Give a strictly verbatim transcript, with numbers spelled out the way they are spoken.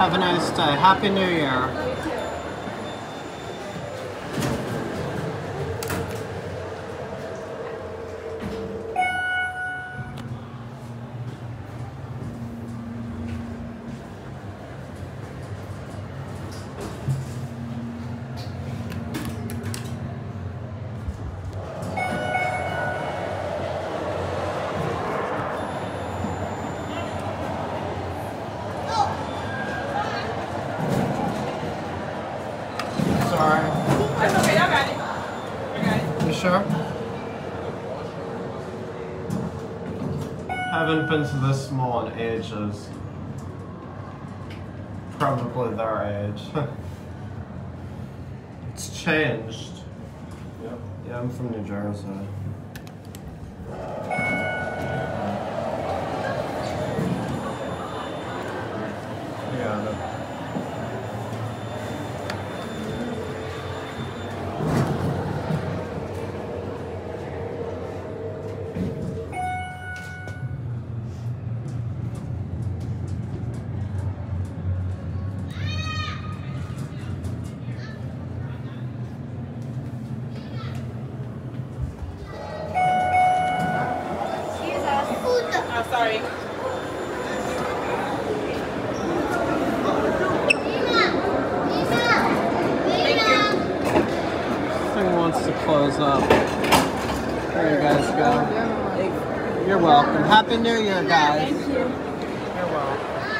Have a nice day. Happy New Year. Sorry. That's okay, I got it. I got it. You sure? Haven't been to this mall in ages. Probably their age. It's changed. Yep. Yeah, I'm from New Jersey. Yeah. I'm sorry. This thing wants to close up. There you guys go. You're welcome. Happy New Year, guys. Thank you. You're welcome.